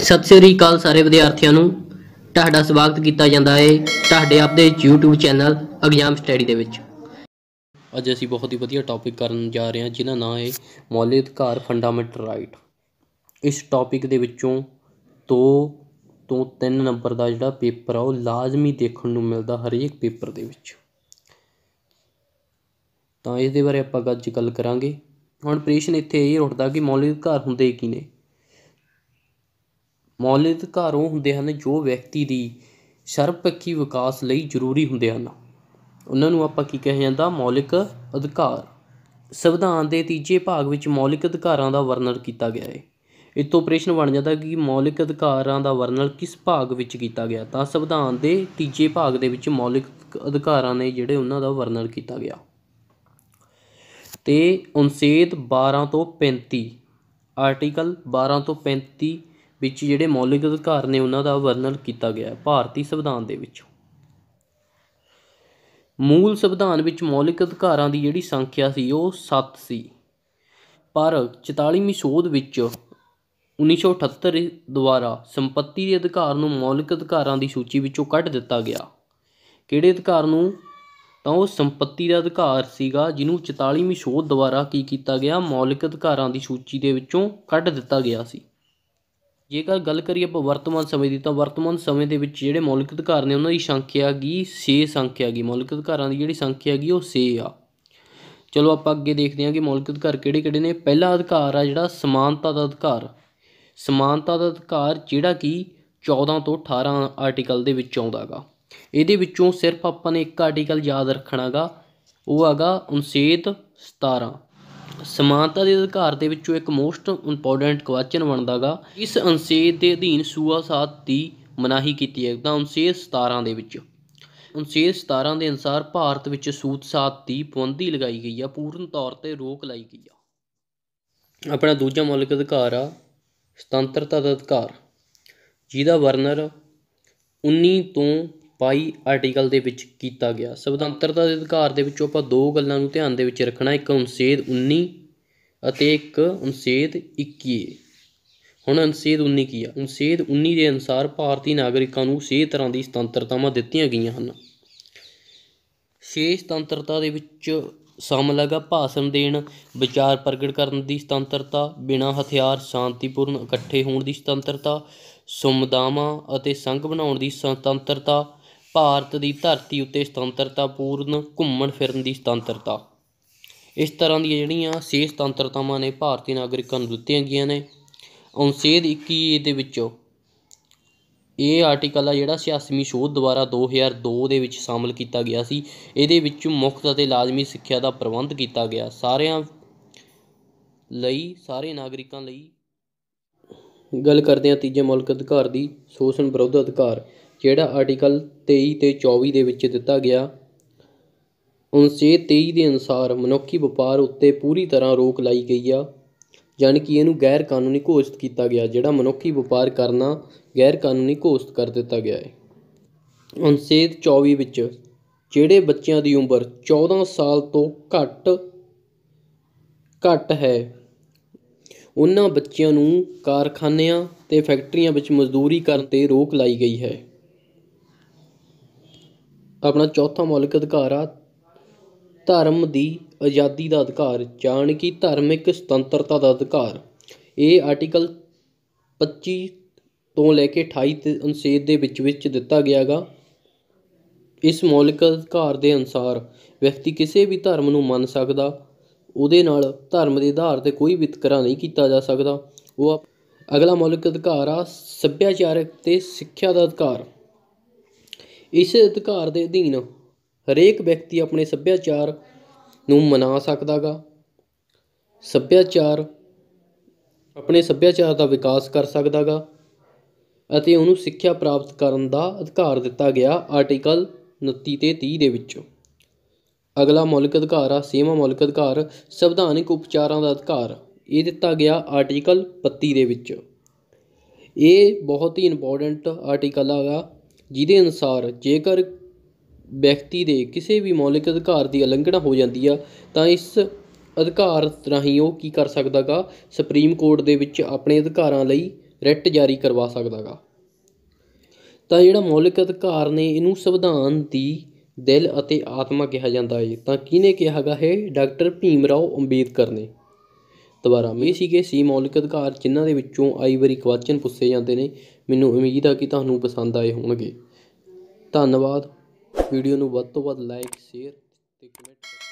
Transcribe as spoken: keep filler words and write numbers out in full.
ਸਤਿ ਸ੍ਰੀ ਅਕਾਲ ਸਾਰੇ ਵਿਦਿਆਰਥੀਆਂ ਨੂੰ। ਤੁਹਾਡਾ ਸਵਾਗਤ ਕੀਤਾ ਜਾਂਦਾ ਹੈ ਤੁਹਾਡੇ ਆਪਦੇ YouTube ਚੈਨਲ ਐਗਜ਼ਾਮ ਸਟੱਡੀ ਦੇ ਵਿੱਚ। ਅੱਜ ਅਸੀਂ ਬਹੁਤ ਹੀ ਵਧੀਆ ਟੌਪਿਕ ਕਰਨ ਜਾ ਰਹੇ ਹਾਂ ਜਿਹਦਾ ਨਾਂ ਹੈ ਮੌਲਿਕ ਅਧਿਕਾਰ ਫੰਡਾਮੈਂਟਲ ਰਾਈਟ। ਇਸ ਟੌਪਿਕ ਦੇ ਵਿੱਚੋਂ ਦੋ ਤੋਂ ਤਿੰਨ ਨੰਬਰ ਦਾ ਜਿਹੜਾ ਪੇਪਰ ਆ ਉਹ ਲਾਜ਼ਮੀ ਦੇਖਣ ਨੂੰ ਮਿਲਦਾ ਹਰੇਕ ਪੇਪਰ ਦੇ ਵਿੱਚ, ਤਾਂ ਇਸ ਦੇ ਬਾਰੇ ਆਪਾਂ ਅੱਜ ਗੱਲ ਕਰਾਂਗੇ। ਹੁਣ ਪ੍ਰਸ਼ਨ ਇੱਥੇ ਇਹ ਉੱਠਦਾ ਕਿ ਮੌਲਿਕ ਅਧਿਕਾਰ ਹੁੰਦੇ ਕੀ ਨੇ। ਮੌਲਿਕ ਅਧਿਕਾਰ ਉਹ ਹੁੰਦੇ ਹਨ ਜੋ ਵਿਅਕਤੀ ਦੀ ਸਰਬਪੱਖੀ ਵਿਕਾਸ ਲਈ ਜ਼ਰੂਰੀ ਹੁੰਦੇ ਹਨ, ਉਹਨਾਂ ਨੂੰ ਆਪਾਂ ਕੀ ਕਿਹਾ ਜਾਂਦਾ, ਮੌਲਿਕ ਅਧਿਕਾਰ। ਸੰਵਿਧਾਨ ਦੇ ਤੀਜੇ ਭਾਗ ਵਿੱਚ ਮੌਲਿਕ ਅਧਿਕਾਰਾਂ ਦਾ ਵਰਣਨ ਕੀਤਾ ਗਿਆ ਹੈ। ਇਸ ਤੋਂ ਪ੍ਰਸ਼ਨ ਬਣ ਜਾਂਦਾ ਕਿ ਮੌਲਿਕ ਅਧਿਕਾਰਾਂ ਦਾ ਵਰਣਨ ਕਿਸ ਭਾਗ ਵਿੱਚ ਕੀਤਾ ਗਿਆ, ਤਾਂ ਸੰਵਿਧਾਨ ਦੇ ਤੀਜੇ ਭਾਗ ਦੇ ਵਿੱਚ ਮੌਲਿਕ ਅਧਿਕਾਰਾਂ ਨੇ ਜਿਹੜੇ ਉਹਨਾਂ ਦਾ ਵਰਣਨ ਕੀਤਾ ਗਿਆ। ਅਤੇ ਅਨੁਛੇਦ ਬਾਰਾਂ ਤੋਂ ਪੈਂਤੀ ਆਰਟੀਕਲ ਬਾਰਾਂ ਤੋਂ ਪੈਂਤੀ ਵਿੱਚ ਜਿਹੜੇ ਮੌਲਿਕ ਅਧਿਕਾਰ ਨੇ ਉਹਨਾਂ ਦਾ ਵਰਣਨ ਕੀਤਾ ਗਿਆ ਭਾਰਤੀ ਸੰਵਿਧਾਨ ਦੇ ਵਿੱਚ। ਮੂਲ ਸੰਵਿਧਾਨ ਵਿੱਚ ਮੌਲਿਕ ਅਧਿਕਾਰਾਂ ਦੀ ਜਿਹੜੀ ਸੰਖਿਆ ਸੀ ਉਹ ਸੱਤ ਸੀ, ਪਰ ਚੁਤਾਲੀਵੀਂ ਸੋਧ ਵਿੱਚ ਉੱਨੀ ਸੌ ਅਠੱਤਰ ਦੁਆਰਾ ਸੰਪੱਤੀ ਦੇ ਅਧਿਕਾਰ ਨੂੰ ਮੌਲਿਕ ਅਧਿਕਾਰਾਂ ਦੀ ਸੂਚੀ ਵਿੱਚੋਂ ਕੱਢ ਦਿੱਤਾ ਗਿਆ। ਕਿਹੜੇ ਅਧਿਕਾਰ ਨੂੰ? ਤਾਂ ਉਹ ਸੰਪੱਤੀ ਦਾ ਅਧਿਕਾਰ ਸੀਗਾ ਜਿਹਨੂੰ ਚੁਤਾਲੀਵੀਂ ਸੋਧ ਦੁਆਰਾ ਕੀ ਕੀਤਾ ਗਿਆ, ਮੌਲਿਕ ਅਧਿਕਾਰਾਂ ਦੀ ਸੂਚੀ ਦੇ ਵਿੱਚੋਂ ਕੱਢ ਦਿੱਤਾ ਗਿਆ ਸੀ। ਜੇਕਰ ਗੱਲ ਕਰੀਏ ਆਪਾਂ ਵਰਤਮਾਨ ਸਮੇਂ ਦੀ, ਤਾਂ ਵਰਤਮਾਨ ਸਮੇਂ ਦੇ ਵਿੱਚ ਜਿਹੜੇ ਮੌਲਿਕ ਅਧਿਕਾਰ ਨੇ ਉਹਨਾਂ ਦੀ ਸੰਖਿਆ ਹੈਗੀ ਛੇ ਸੰਖਿਆ ਹੈਗੀ। ਮੌਲਿਕ ਅਧਿਕਾਰਾਂ ਦੀ ਜਿਹੜੀ ਸੰਖਿਆ ਹੈਗੀ ਉਹ ਛੇ ਆ। ਚਲੋ ਆਪਾਂ ਅੱਗੇ ਦੇਖਦੇ ਹਾਂ ਕਿ ਮੌਲਿਕ ਅਧਿਕਾਰ ਕਿਹੜੇ ਕਿਹੜੇ ਨੇ। ਪਹਿਲਾ ਅਧਿਕਾਰ ਆ ਜਿਹੜਾ ਸਮਾਨਤਾ ਦਾ ਅਧਿਕਾਰ। ਸਮਾਨਤਾ ਦਾ ਅਧਿਕਾਰ ਜਿਹੜਾ ਕਿ ਚੌਦਾਂ ਤੋਂ ਅਠਾਰਾਂ ਆਰਟੀਕਲ ਦੇ ਵਿੱਚ ਆਉਂਦਾ ਗਾ। ਇਹਦੇ ਵਿੱਚੋਂ ਸਿਰਫ ਆਪਾਂ ਨੇ ਇੱਕ ਆਰਟੀਕਲ ਯਾਦ ਰੱਖਣਾ ਗਾ, ਉਹ ਹੈਗਾ ਅਨੁਛੇਦ ਸਤਾਰਾਂ। ਸਮਾਨਤਾ ਦੇ ਅਧਿਕਾਰ ਦੇ ਵਿੱਚੋਂ ਇੱਕ ਮੋਸਟ ਇੰਪੋਰਟੈਂਟ ਕੁਐਸਚਨ ਬਣਦਾ ਗਾ, ਇਸ ਅਨੁਛੇਦ ਦੇ ਅਧੀਨ ਸੂਆਸਾਤ ਦੀ ਮਨਾਹੀ ਕੀਤੀ ਹੈ। ਤਾਂ ਅਨੁਛੇਦ ਸਤਾਰਾਂ ਦੇ ਵਿੱਚ ਅਨੁਛੇਦ ਸਤਾਰਾਂ ਦੇ ਅਨੁਸਾਰ ਭਾਰਤ ਵਿੱਚ ਸੂਤ ਸਾਤ ਦੀ ਪਾਬੰਦੀ ਲਗਾਈ ਗਈ ਆ, ਪੂਰਨ ਤੌਰ 'ਤੇ ਰੋਕ ਲਾਈ ਗਈ ਆ। ਆਪਣਾ ਦੂਜਾ ਮੌਲਿਕ ਅਧਿਕਾਰ ਆ ਸੁਤੰਤਰਤਾ ਦਾ ਅਧਿਕਾਰ, ਜਿਹਦਾ ਵਰਣਨ ਉੱਨੀ ਤੋਂ ਬਾਈ ਆਰਟੀਕਲ ਦੇ ਵਿੱਚ ਕੀਤਾ ਗਿਆ। ਸੁਤੰਤਰਤਾ ਦੇ ਅਧਿਕਾਰ ਦੇ ਵਿੱਚੋਂ ਆਪਾਂ ਦੋ ਗੱਲਾਂ ਨੂੰ ਧਿਆਨ ਦੇ ਵਿੱਚ ਰੱਖਣਾ, ਇੱਕ ਅਨੁਛੇਦ ਉੱਨੀ ਅਤੇ ਇੱਕ ਅਨੁਛੇਦ ਇੱਕੀ। ਹੁਣ ਅਨੁਛੇਦ ਉੱਨੀ ਕੀ ਆ? ਅਨੁਛੇਦ ਉੱਨੀ ਦੇ ਅਨੁਸਾਰ ਭਾਰਤੀ ਨਾਗਰਿਕਾਂ ਨੂੰ ਛੇ ਤਰ੍ਹਾਂ ਦੀ ਸੁਤੰਤਰਤਾਵਾਂ ਦਿੱਤੀਆਂ ਗਈਆਂ ਹਨ। ਛੇ ਸੁਤੰਤਰਤਾ ਦੇ ਵਿੱਚ ਸ਼ਾਮਲ ਹੈਗਾ ਭਾਸ਼ਣ ਦੇਣ, ਵਿਚਾਰ ਪ੍ਰਗਟ ਕਰਨ ਦੀ ਸੁਤੰਤਰਤਾ, ਬਿਨਾਂ ਹਥਿਆਰ ਸ਼ਾਂਤੀਪੂਰਨ ਇਕੱਠੇ ਹੋਣ ਦੀ ਸੁਤੰਤਰਤਾ, ਸਮੁਦਾਵਾਂ ਅਤੇ ਸੰਘ ਬਣਾਉਣ ਦੀ ਸੁਤੰਤਰਤਾ, ਭਾਰਤ ਦੀ ਧਰਤੀ ਉੱਤੇ ਸੁਤੰਤਰਤਾ ਪੂਰਨ ਘੁੰਮਣ ਫਿਰਨ ਦੀ ਸੁਤੰਤਰਤਾ। ਇਸ ਤਰ੍ਹਾਂ ਦੀਆਂ ਜਿਹੜੀਆਂ ਛੇ ਸੁਤੰਤਰਤਾਵਾਂ ਨੇ ਭਾਰਤੀ ਨਾਗਰਿਕਾਂ ਨੂੰ ਦਿੱਤੀਆਂ ਗਈਆਂ ਨੇ। ਅਨੁਛੇਦ ਇੱਕੀ ਦੇ ਵਿੱਚ ਇਹ ਆਰਟੀਕਲ ਆ ਜਿਹੜਾ ਛਿਆਸਵੀਂ ਸੋਧ ਦੁਆਰਾ ਦੋ ਹਜ਼ਾਰ ਦੋ ਦੇ ਵਿੱਚ ਸ਼ਾਮਲ ਕੀਤਾ ਗਿਆ ਸੀ। ਇਹਦੇ ਵਿੱਚ ਮੁਫਤ ਅਤੇ ਲਾਜ਼ਮੀ ਸਿੱਖਿਆ ਦਾ ਪ੍ਰਬੰਧ ਕੀਤਾ ਗਿਆ ਸਾਰਿਆਂ ਲਈ, ਸਾਰੇ ਨਾਗਰਿਕਾਂ ਲਈ। ਗੱਲ ਕਰਦੇ ਹਾਂ ਤੀਜੇ ਮੌਲਿਕ ਅਧਿਕਾਰ ਦੀ, ਸ਼ੋਸ਼ਣ ਵਿਰੁੱਧ ਅਧਿਕਾਰ, ਜਿਹੜਾ ਆਰਟੀਕਲ ਤੇਈ ਅਤੇ ਚੌਵੀ ਦੇ ਵਿੱਚ ਦਿੱਤਾ ਗਿਆ। ਅਨੁਛੇਦ ਤੇਈ ਦੇ ਅਨੁਸਾਰ ਮਨੁੱਖੀ ਵਪਾਰ ਉੱਤੇ ਪੂਰੀ ਤਰ੍ਹਾਂ ਰੋਕ ਲਾਈ ਗਈ ਆ, ਯਾਨੀ ਕਿ ਇਹਨੂੰ ਗੈਰ ਕਾਨੂੰਨੀ ਘੋਸ਼ਿਤ ਕੀਤਾ ਗਿਆ। ਜਿਹੜਾ ਮਨੁੱਖੀ ਵਪਾਰ ਕਰਨਾ ਗੈਰ ਕਾਨੂੰਨੀ ਘੋਸ਼ਿਤ ਕਰ ਦਿੱਤਾ ਗਿਆ ਹੈ। ਅਨੁਛੇਦ ਚੌਵੀ ਵਿੱਚ ਜਿਹੜੇ ਬੱਚਿਆਂ ਦੀ ਉਮਰ ਚੌਦਾਂ ਸਾਲ ਤੋਂ ਘੱਟ ਘੱਟ ਹੈ ਉਹਨਾਂ ਬੱਚਿਆਂ ਨੂੰ ਕਾਰਖਾਨਿਆਂ ਅਤੇ ਫੈਕਟਰੀਆਂ ਵਿੱਚ ਮਜ਼ਦੂਰੀ ਕਰਨ 'ਤੇ ਰੋਕ ਲਾਈ ਗਈ ਹੈ। ਆਪਣਾ ਚੌਥਾ ਮੌਲਿਕ ਅਧਿਕਾਰ ਆ ਧਰਮ ਦੀ ਆਜ਼ਾਦੀ ਦਾ ਅਧਿਕਾਰ, ਜਾਣੀ ਕਿ ਧਾਰਮਿਕ ਸੁਤੰਤਰਤਾ ਦਾ ਅਧਿਕਾਰ। ਇਹ ਆਰਟੀਕਲ ਪੱਚੀ ਤੋਂ ਲੈ ਕੇ ਅਠਾਈ ਅਨੁਛੇਦ ਦੇ ਵਿੱਚ ਵਿੱਚ ਦਿੱਤਾ ਗਿਆ ਗਾ। ਇਸ ਮੌਲਿਕ ਅਧਿਕਾਰ ਦੇ ਅਨੁਸਾਰ ਵਿਅਕਤੀ ਕਿਸੇ ਵੀ ਧਰਮ ਨੂੰ ਮੰਨ ਸਕਦਾ, ਉਹਦੇ ਨਾਲ ਧਰਮ ਦੇ ਆਧਾਰ 'ਤੇ ਕੋਈ ਵਿਤਕਰਾ ਨਹੀਂ ਕੀਤਾ ਜਾ ਸਕਦਾ। ਉਹ ਅਗਲਾ ਮੌਲਿਕ ਅਧਿਕਾਰ ਆ ਸੱਭਿਆਚਾਰਕ ਅਤੇ ਸਿੱਖਿਆ ਦਾ ਅਧਿਕਾਰ। ਇਸ ਅਧਿਕਾਰ ਦੇ ਅਧੀਨ ਹਰੇਕ ਵਿਅਕਤੀ ਆਪਣੇ ਸੱਭਿਆਚਾਰ ਨੂੰ ਮਨਾ ਸਕਦਾ ਗਾ, ਸੱਭਿਆਚਾਰ ਆਪਣੇ ਸੱਭਿਆਚਾਰ ਦਾ ਵਿਕਾਸ ਕਰ ਸਕਦਾ ਗਾ ਅਤੇ ਉਹਨੂੰ ਸਿੱਖਿਆ ਪ੍ਰਾਪਤ ਕਰਨ ਦਾ ਅਧਿਕਾਰ ਦਿੱਤਾ ਗਿਆ ਆਰਟੀਕਲ ਉਨੱਤੀ ਅਤੇ ਤੀਹ ਦੇ ਵਿੱਚ। ਅਗਲਾ ਮੌਲਿਕ ਅਧਿਕਾਰ ਆ ਛੇਵਾਂ ਮੌਲਿਕ ਅਧਿਕਾਰ ਸੰਵਿਧਾਨਿਕ ਉਪਚਾਰਾਂ ਦਾ ਅਧਿਕਾਰ। ਇਹ ਦਿੱਤਾ ਗਿਆ ਆਰਟੀਕਲ ਬੱਤੀ ਦੇ ਵਿੱਚ। ਇਹ ਬਹੁਤ ਹੀ ਇੰਪੋਰਟੈਂਟ ਆਰਟੀਕਲ ਹੈਗਾ, ਜਿਹਦੇ ਅਨੁਸਾਰ ਜੇਕਰ ਵਿਅਕਤੀ ਦੇ ਕਿਸੇ ਵੀ ਮੌਲਿਕ ਅਧਿਕਾਰ ਦੀ ਉਲੰਘਣਾ ਹੋ ਜਾਂਦੀ ਆ ਤਾਂ ਇਸ ਅਧਿਕਾਰ ਰਾਹੀਂ ਉਹ ਕੀ ਕਰ ਸਕਦਾ ਗਾ, ਸੁਪਰੀਮ ਕੋਰਟ ਦੇ ਵਿੱਚ ਆਪਣੇ ਅਧਿਕਾਰਾਂ ਲਈ ਰਿਟ ਜਾਰੀ ਕਰਵਾ ਸਕਦਾ ਗਾ। ਤਾਂ ਜਿਹੜਾ ਮੌਲਿਕ ਅਧਿਕਾਰ ਨੇ ਇਹਨੂੰ ਸੰਵਿਧਾਨ ਦੀ ਦਿਲ ਅਤੇ ਆਤਮਾ ਕਿਹਾ ਜਾਂਦਾ ਹੈ। ਤਾਂ ਕਿਹਨੇ ਕਿਹਾ ਗਾ ਇਹ? ਡਾਕਟਰ ਭੀਮ ਰਾਓ ਅੰਬੇਦਕਰ ਨੇ। ਦੁਬਾਰਾ ਇਹ ਸੀਗੇ ਸੀ ਮੌਲਿਕ ਅਧਿਕਾਰ, ਜਿਨ੍ਹਾਂ ਦੇ ਵਿੱਚੋਂ ਆਈ ਵਾਰੀ ਕੁਐਸਚਨ ਪੁੱਛੇ ਜਾਂਦੇ ਨੇ। ਮੈਨੂੰ ਉਮੀਦ ਆ ਕਿ ਤੁਹਾਨੂੰ ਪਸੰਦ ਆਏ ਹੋਣਗੇ। ਧੰਨਵਾਦ। ਵੀਡੀਓ ਨੂੰ ਵੱਧ ਤੋਂ ਵੱਧ ਲਾਈਕ, ਸ਼ੇਅਰ ਅਤੇ ਕਮੈਂਟ